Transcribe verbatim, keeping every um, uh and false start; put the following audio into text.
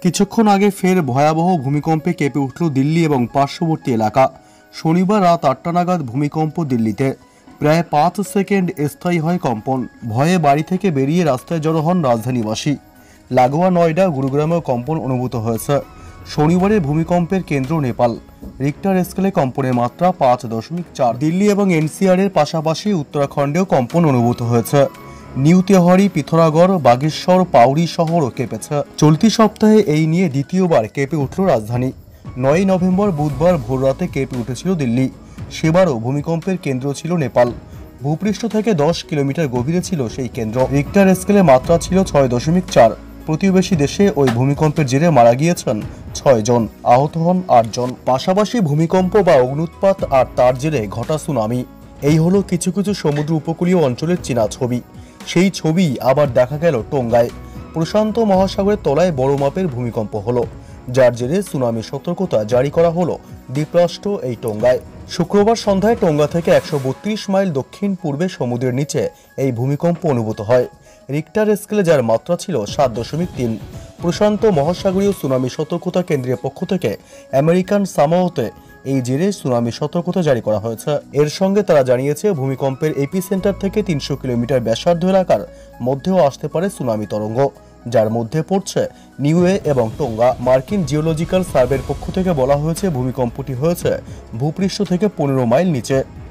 কিছুক্ষণ আগে ফের ভয়াবহ ভূমিকম্পে কেঁপে উঠল দিল্লি এবং পার্শ্ববর্তী এলাকা। শনিবার রাত আটটা নাগাদ ভূমিকম্প দিল্লিতে। প্রায় পাঁচ সেকেন্ড স্থায়ী হয় কম্পন। ভয়ে বাড়ি থেকে বেরিয়ে রাস্তায় জড়ো হন রাজধানীবাসী। লাগোয়া নয়ডা, গুরুগ্রামেও কম্পন অনুভূত হয়েছে। শনিবারের ভূমিকম্পের কেন্দ্র নেপাল। রিক্টার স্কেলে কম্পনের মাত্রা পাঁচ দশমিক চার। দিল্লি এবং এনসিআর এর পাশাপাশি উত্তরাখণ্ডেও কম্পন অনুভূত হয়েছে। নিউ তেওহারি, পিথোরাগড়, বাগেশ্বর, পাউরি শহরও কেঁপেছে। চলতি সপ্তাহে এই নিয়ে দ্বিতীয়বার কেঁপে উঠল রাজধানী। নয়ই নভেম্বর বুধবার ভোররাতে কেঁপে উঠেছিল দিল্লি। সেবারও ভূমিকম্পের কেন্দ্র ছিল নেপাল। ভূপৃষ্ঠ থেকে দশ কিলোমিটার গভীরে ছিল সেই কেন্দ্র। রিক্টার স্কেলে মাত্রা ছিল ছয় দশমিক চার। প্রতিবেশী দেশে ওই ভূমিকম্পের জেরে মারা গিয়েছেন ছয় জন, আহত হন আট জন। পাশাপাশি ভূমিকম্প বা অগ্নুৎপাত আর তার জেরে ঘটা সুনামি। এই হলো কিছু কিছু সমুদ্র উপকূলীয় অঞ্চলের চীনা ছবি। সেই ছবি আবার দেখা গেল টোঙ্গায়। প্রশান্ত মহাসাগরের তলায় বড় মাপের ভূমিকম্প হলো, যার জেরে সুনামি সতর্কতা জারি করা হলো দ্বীপরাষ্ট্র এই টোঙ্গায়। শুক্রবার সন্ধ্যায় টোঙ্গা থেকে একশো বত্রিশ মাইল দক্ষিণ পূর্বে সমুদ্রের নিচে এই ভূমিকম্প অনুভূত হয়। রিক্টার স্কেলে যার মাত্রা ছিল সাত দশমিক তিন। প্রশান্ত মহাসাগরীয় সুনামি সতর্কতা কেন্দ্রের পক্ষ থেকে আমেরিকান সামোয়াতে এই জেরে সুনামি সতর্কতা জারি করা হয়েছে। এর সঙ্গে তারা জানিয়েছে এপিসেন্টার এপিসেন্টার থেকে তিনশো কিলোমিটার ব্যাসার্ধ এলাকার মধ্যেও আসতে পারে সুনামি তরঙ্গ, যার মধ্যে পড়ছে নিউয়ে এবং টোঙ্গা। মার্কিন জিওলজিক্যাল সার্ভের পক্ষ থেকে বলা হয়েছে ভূমিকম্পটি হয়েছে ভূপৃষ্ঠ থেকে পনেরো মাইল নিচে।